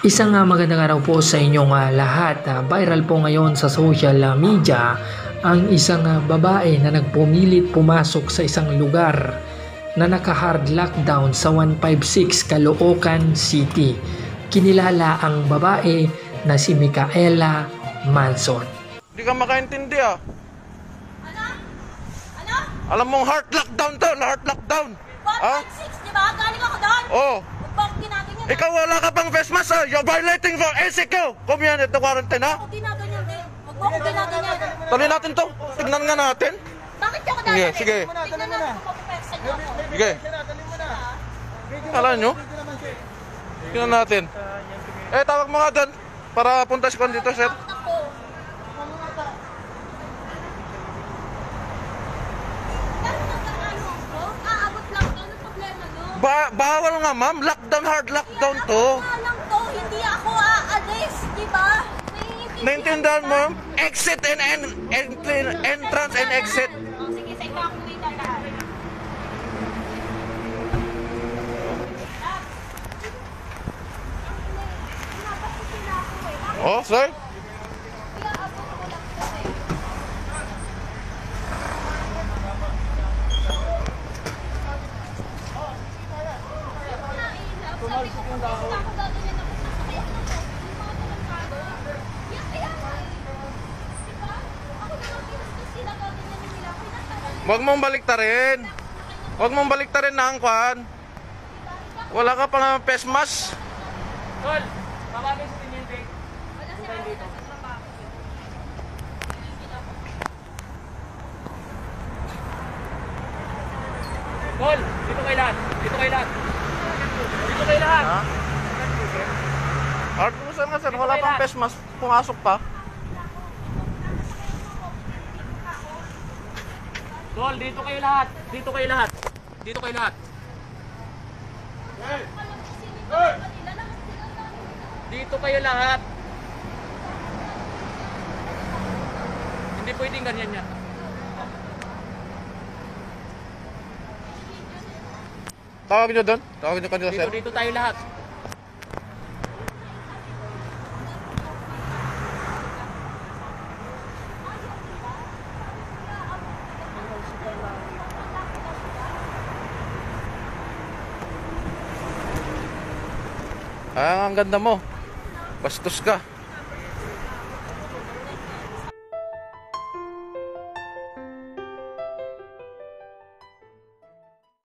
Isang magandang araw po sa inyong lahat. Viral po ngayon sa social media ang isang babae na nagpumilit pumasok sa isang lugar na naka-hard lockdown sa 156 Caloocan City. Kinilala ang babae na si Micaela Manson. Hindi ka makaintindi ah. Ano? Ano? Alam mong hard lockdown to, hard lockdown. 156, di ba? Galing ako doon. Oh. Bakit ginaganyan? Ikaw wala ka pang face mask ah. You're violating for ACQ. Community quarantine ha. Ako ginaganyan din. Huwag mo ako ginaganyan. Tuloy natin to. Tignan nga natin. Bakit niyo ako Sige, dadalhin? sige. Tignan natin kung mapapersa niyo ako. Sige. Kala nyo? Tignan natin. Tawag mo nga doon. Para punta si Kwan dito, sir. Ako. Bakit nagkakaano ako? Aabot lang to. Anong problema nyo? Bawal nga ma'am. Lockdown, hard lockdown to. Kaya lang to. Hindi ako aalis. Di ba? Naintindihan mo? Exit and entrance and exit. Oh, sige, sa ito ako dito lahat. Oh, sir. Huwag mong baliktarin. Huwag mong baliktarin na ang kwan. Wala ka pang face mask. Tol, babagay sa tiniente. Tol, dito kayo lahat. Dito kayo lahat. Dito kayo lahat. Ha? Hard sir nga sir, wala pang face mask. Pumasok pa. Tol, dito kayo lahat. Dito kayo lahat. Dito kayo lahat. Dito kayo lahat. Hindi pwedeng ganyan yan. Tawagin nyo doon. Tawagin nyo kanila sir. Dito tayo lahat. Ang ganda mo. Bastos ka.